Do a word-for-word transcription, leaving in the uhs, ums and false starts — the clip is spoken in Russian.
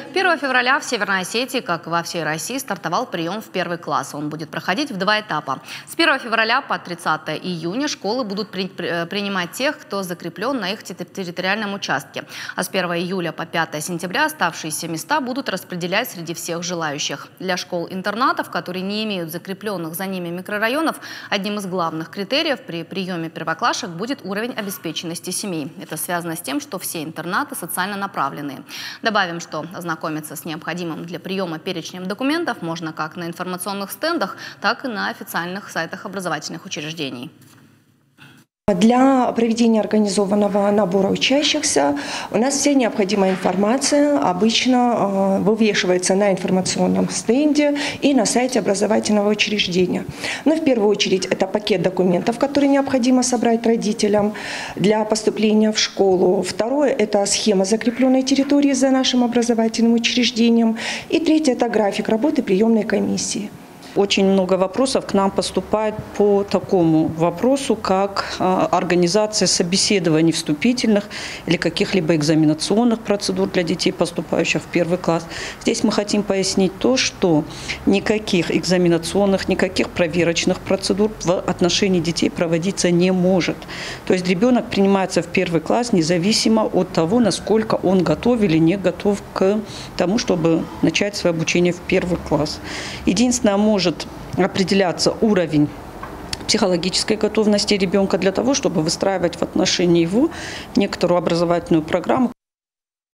первого февраля в Северной Осетии, как и во всей России, стартовал прием в первый класс. Он будет проходить в два этапа. С первого февраля по тридцатое июня школы будут при, при, принимать тех, кто закреплен на их территориальном участке. А с первого июля по пятое сентября оставшиеся места будут распределять среди всех желающих. Для школ-интернатов, которые не имеют закрепленных за ними микрорайонов, одним из главных критериев при приеме первоклашек будет уровень обеспеченности семей. Это связано с тем, что все интернаты социально направленные. Добавим, что ознакомиться с необходимым для приема перечнем документов можно как на информационных стендах, так и на официальных сайтах образовательных учреждений. Для проведения организованного набора учащихся у нас вся необходимая информация обычно вывешивается на информационном стенде и на сайте образовательного учреждения. Но в первую очередь это пакет документов, который необходимо собрать родителям для поступления в школу. Второе – это схема закрепленной территории за нашим образовательным учреждением. И третье – это график работы приемной комиссии. Очень много вопросов к нам поступает по такому вопросу, как организация собеседований вступительных или каких-либо экзаменационных процедур для детей, поступающих в первый класс. Здесь мы хотим пояснить то, что никаких экзаменационных, никаких проверочных процедур в отношении детей проводиться не может. То есть ребенок принимается в первый класс независимо от того, насколько он готов или не готов к тому, чтобы начать свое обучение в первый класс. Единственное, может определяться уровень психологической готовности ребенка для того, чтобы выстраивать в отношении его некоторую образовательную программу.